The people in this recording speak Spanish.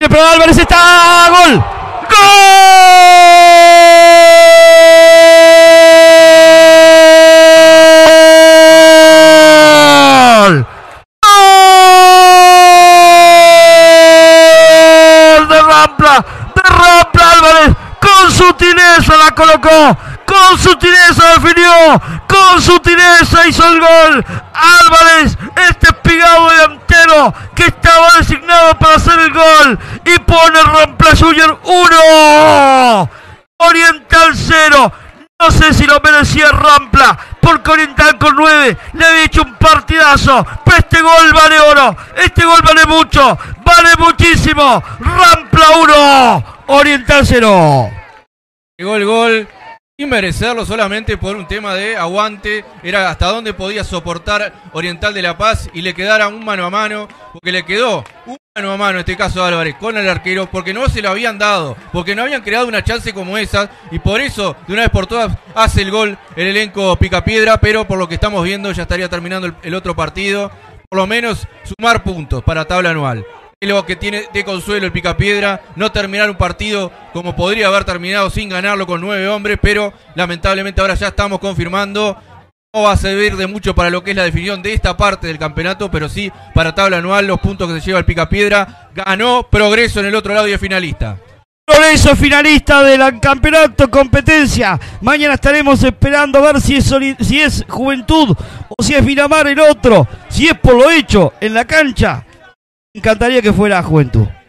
Pero Álvarez está. ¡Gol! ¡Gol! ¡Gol! De Rampla Álvarez. Con sutileza la colocó. Con sutileza definió. Con sutileza hizo el gol. Álvarez, este espigado delantero que estaba designado para hacer el gol. Y pone Rampla Junior 1. Oriental 0. No sé si lo merecía Rampla, porque Oriental con 9 le había hecho un partidazo. Pero este gol vale oro. Este gol vale mucho. Vale muchísimo. Rampla 1. Oriental 0. Llegó el gol sin merecerlo, solamente por un tema de aguante. Era hasta dónde podía soportar Oriental de La Paz y le quedara un mano a mano, porque le quedó un mano a mano en este caso Álvarez con el arquero, porque no se lo habían dado, porque no habían creado una chance como esa, y por eso de una vez por todas hace el gol el elenco Picapiedra. Pero por lo que estamos viendo ya estaría terminando el otro partido. Por lo menos sumar puntos para tabla anual. Es lo que tiene de consuelo el Picapiedra, no terminar un partido como podría haber terminado sin ganarlo con 9 hombres, pero lamentablemente ahora ya estamos confirmando. No va a servir de mucho para lo que es la definición de esta parte del campeonato, pero sí para tabla anual, los puntos que se lleva el Picapiedra. Ganó Progreso en el otro lado y es finalista. Progreso finalista del campeonato competencia. Mañana estaremos esperando a ver si es Juventud o si es Miramar el otro. Si es por lo hecho en la cancha, me encantaría que fuera Juventud.